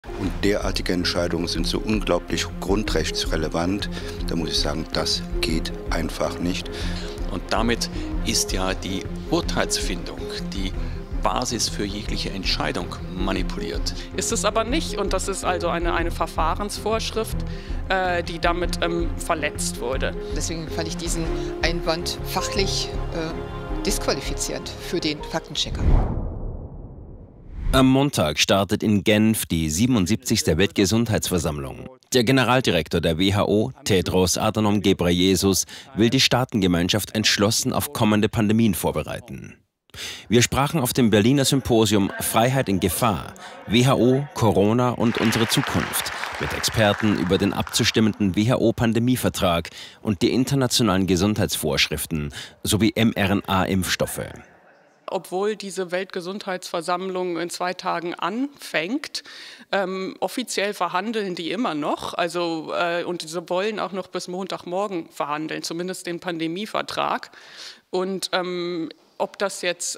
Und derartige Entscheidungen sind so unglaublich grundrechtsrelevant, da muss ich sagen, das geht einfach nicht. Und damit ist ja die Urteilsfindung, die Basis für jegliche Entscheidung manipuliert. Ist es aber nicht, und das ist also eine Verfahrensvorschrift, die damit verletzt wurde. Deswegen fand ich diesen Einwand fachlich disqualifizierend für den Faktenchecker. Am Montag startet in Genf die 77. Weltgesundheitsversammlung. Der Generaldirektor der WHO, Tedros Adhanom Ghebreyesus, will die Staatengemeinschaft entschlossen auf kommende Pandemien vorbereiten. Wir sprachen auf dem Berliner Symposium Freiheit in Gefahr, WHO, Corona und unsere Zukunft mit Experten über den abzustimmenden WHO-Pandemievertrag und die internationalen Gesundheitsvorschriften sowie mRNA-Impfstoffe. Obwohl diese Weltgesundheitsversammlung in 2 Tagen anfängt, offiziell verhandeln die immer noch. Und sie wollen auch noch bis Montagmorgen verhandeln, zumindest den Pandemievertrag. Und ob das jetzt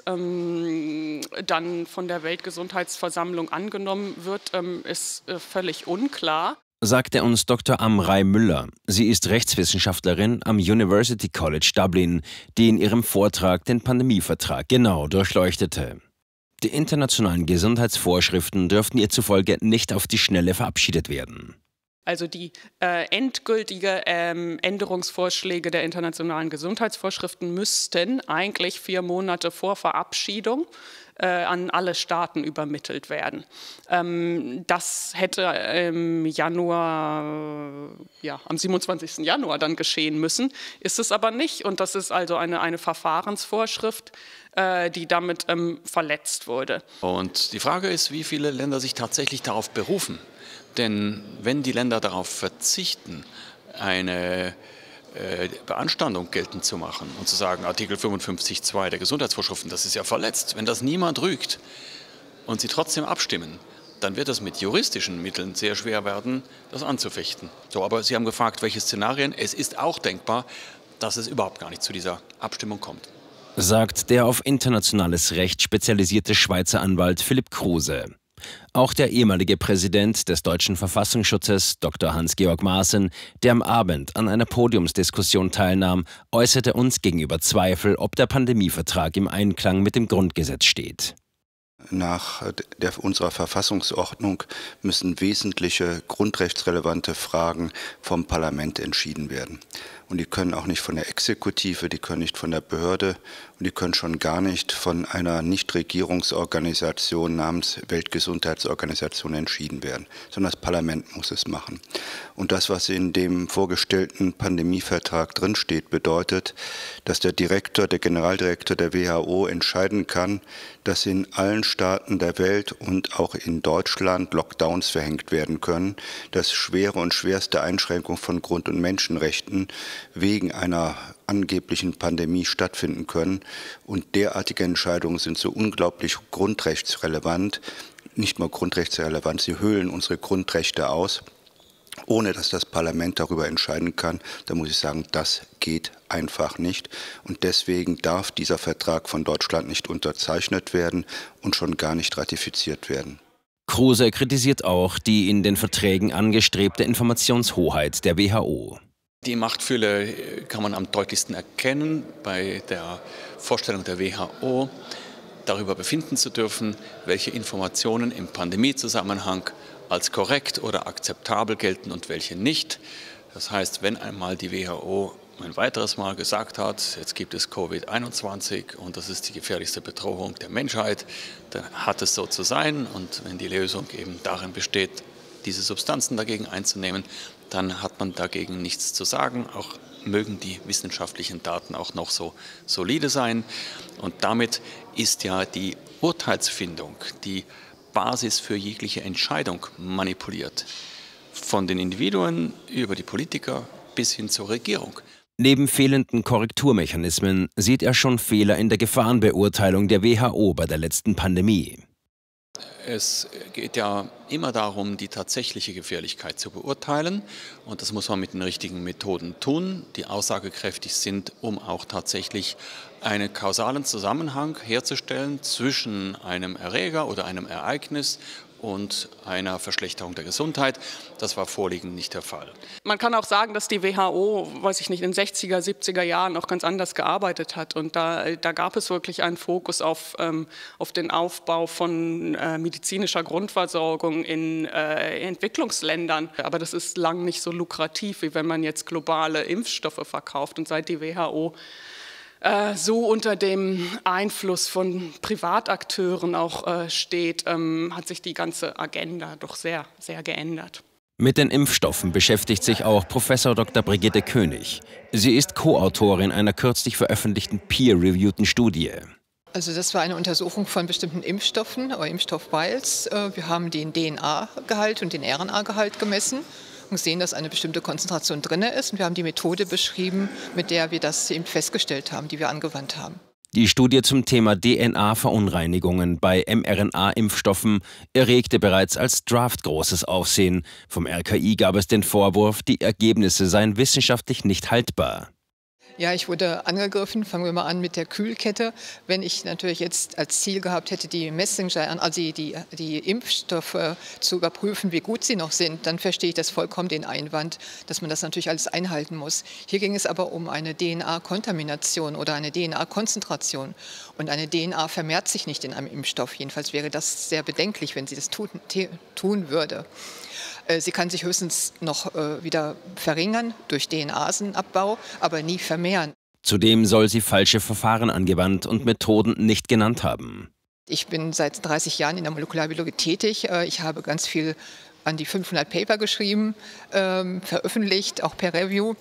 dann von der Weltgesundheitsversammlung angenommen wird, ist völlig unklar. Sagte uns Dr. Amrei Müller. Sie ist Rechtswissenschaftlerin am University College Dublin, die in ihrem Vortrag den Pandemievertrag genau durchleuchtete. Die internationalen Gesundheitsvorschriften dürften ihr zufolge nicht auf die Schnelle verabschiedet werden. Also die endgültige Änderungsvorschläge der internationalen Gesundheitsvorschriften müssten eigentlich 4 Monate vor Verabschiedung an alle Staaten übermittelt werden. Das hätte im Januar, am 27. Januar dann geschehen müssen, ist es aber nicht. Und das ist also eine Verfahrensvorschrift, die damit verletzt wurde. Und die Frage ist, wie viele Länder sich tatsächlich darauf berufen. Denn wenn die Länder darauf verzichten, eine Beanstandung geltend zu machen und zu sagen, Artikel 55.2 der Gesundheitsvorschriften, das ist ja verletzt, wenn das niemand rügt und sie trotzdem abstimmen, dann wird es mit juristischen Mitteln sehr schwer werden, das anzufechten. So, aber Sie haben gefragt, welche Szenarien. Es ist auch denkbar, dass es überhaupt gar nicht zu dieser Abstimmung kommt. Sagt der auf internationales Recht spezialisierte Schweizer Anwalt Philipp Kruse. Auch der ehemalige Präsident des deutschen Verfassungsschutzes, Dr. Hans-Georg Maaßen, der am Abend an einer Podiumsdiskussion teilnahm, äußerte uns gegenüber Zweifel, ob der Pandemievertrag im Einklang mit dem Grundgesetz steht. Nach unserer Verfassungsordnung müssen wesentliche grundrechtsrelevante Fragen vom Parlament entschieden werden. Und die können auch nicht von der Exekutive, die können nicht von der Behörde und die können schon gar nicht von einer Nichtregierungsorganisation namens Weltgesundheitsorganisation entschieden werden, sondern das Parlament muss es machen. Und das, was in dem vorgestellten Pandemievertrag drinsteht, bedeutet, dass der Generaldirektor der WHO entscheiden kann, dass in allen Staaten der Welt und auch in Deutschland Lockdowns verhängt werden können, dass schwere und schwerste Einschränkungen von Grund- und Menschenrechten wegen einer angeblichen Pandemie stattfinden können. Und derartige Entscheidungen sind so unglaublich grundrechtsrelevant, nicht nur grundrechtsrelevant, sie höhlen unsere Grundrechte aus, ohne dass das Parlament darüber entscheiden kann. Da muss ich sagen, das geht einfach nicht. Und deswegen darf dieser Vertrag von Deutschland nicht unterzeichnet werden und schon gar nicht ratifiziert werden. Kruse kritisiert auch die in den Verträgen angestrebte Informationshoheit der WHO. Die Machtfülle kann man am deutlichsten erkennen bei der Vorstellung der WHO, darüber befinden zu dürfen, welche Informationen im Pandemiezusammenhang als korrekt oder akzeptabel gelten und welche nicht. Das heißt, wenn einmal die WHO ein weiteres Mal gesagt hat, jetzt gibt es Covid-21 und das ist die gefährlichste Bedrohung der Menschheit, dann hat es so zu sein. Und wenn die Lösung eben darin besteht, diese Substanzen dagegen einzunehmen, dann hat man dagegen nichts zu sagen. Auch mögen die wissenschaftlichen Daten auch noch so solide sein. Und damit ist ja die Urteilsfindung, die Basis für jegliche Entscheidung manipuliert. Von den Individuen über die Politiker bis hin zur Regierung. Neben fehlenden Korrekturmechanismen sieht er schon Fehler in der Gefahrenbeurteilung der WHO bei der letzten Pandemie. Es geht ja immer darum, die tatsächliche Gefährlichkeit zu beurteilen. Und das muss man mit den richtigen Methoden tun, die aussagekräftig sind, um auch tatsächlich einen kausalen Zusammenhang herzustellen zwischen einem Erreger oder einem Ereignis und einer Verschlechterung der Gesundheit. Das war vorliegend nicht der Fall. Man kann auch sagen, dass die WHO, weiß ich nicht, in den 60er, 70er Jahren auch ganz anders gearbeitet hat. Und da gab es wirklich einen Fokus auf den Aufbau von medizinischer Grundversorgung in Entwicklungsländern. Aber das ist lang nicht so lukrativ, wie wenn man jetzt globale Impfstoffe verkauft. Und seit die WHO so unter dem Einfluss von Privatakteuren auch steht, hat sich die ganze Agenda doch sehr, sehr geändert. Mit den Impfstoffen beschäftigt sich auch Professor Dr. Brigitte König. Sie ist Co-Autorin einer kürzlich veröffentlichten peer-reviewten Studie. Also das war eine Untersuchung von bestimmten Impfstoffen oder Impfstoffvials. Wir haben den DNA-Gehalt und den RNA-Gehalt gemessen und sehen, dass eine bestimmte Konzentration drin ist. Und wir haben die Methode beschrieben, mit der wir das eben festgestellt haben, die wir angewandt haben. Die Studie zum Thema DNA-Verunreinigungen bei mRNA-Impfstoffen erregte bereits als Draft großes Aufsehen. Vom RKI gab es den Vorwurf, die Ergebnisse seien wissenschaftlich nicht haltbar. Ja, ich wurde angegriffen. Fangen wir mal an mit der Kühlkette. Wenn ich natürlich jetzt als Ziel gehabt hätte, die Messenger, also die Impfstoffe zu überprüfen, wie gut sie noch sind, dann verstehe ich das vollkommen, den Einwand, dass man das natürlich alles einhalten muss. Hier ging es aber um eine DNA-Kontamination oder eine DNA-Konzentration. Und eine DNA vermehrt sich nicht in einem Impfstoff. Jedenfalls wäre das sehr bedenklich, wenn sie das tun würde. Sie kann sich höchstens noch wieder verringern durch DNA-Abbau, aber nie vermehren. Zudem soll sie falsche Verfahren angewandt und Methoden nicht genannt haben. Ich bin seit 30 Jahren in der Molekularbiologie tätig. Ich habe ganz viel an die 500 Paper geschrieben, veröffentlicht, auch per Review.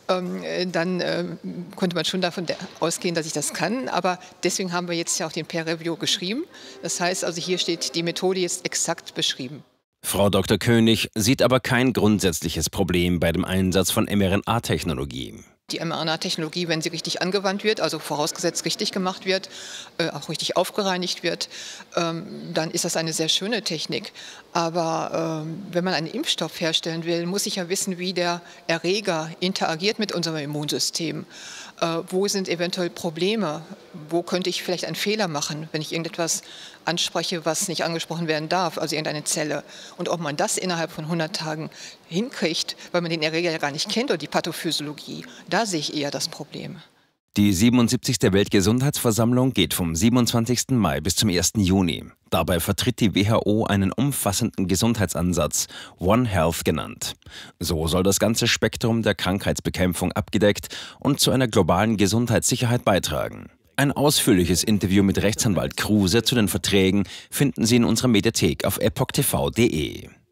Dann konnte man schon davon ausgehen, dass ich das kann. Aber deswegen haben wir jetzt ja auch den per Review geschrieben. Das heißt also, hier steht die Methode jetzt exakt beschrieben. Frau Dr. König sieht aber kein grundsätzliches Problem bei dem Einsatz von mRNA-Technologie. Die mRNA-Technologie, wenn sie richtig angewandt wird, also vorausgesetzt richtig gemacht wird, auch richtig aufgereinigt wird, dann ist das eine sehr schöne Technik. Aber wenn man einen Impfstoff herstellen will, muss ich ja wissen, wie der Erreger interagiert mit unserem Immunsystem. Wo sind eventuell Probleme? Wo könnte ich vielleicht einen Fehler machen, wenn ich irgendetwas anspreche, was nicht angesprochen werden darf, also irgendeine Zelle? Und ob man das innerhalb von 100 Tagen hinkriegt, weil man den Erreger ja gar nicht kennt oder die Pathophysiologie, da sehe ich eher das Problem. Die 77. Weltgesundheitsversammlung geht vom 27. Mai bis zum 1. Juni. Dabei vertritt die WHO einen umfassenden Gesundheitsansatz, One Health genannt. So soll das ganze Spektrum der Krankheitsbekämpfung abgedeckt und zu einer globalen Gesundheitssicherheit beitragen. Ein ausführliches Interview mit Rechtsanwalt Kruse zu den Verträgen finden Sie in unserer Mediathek auf epochtv.de.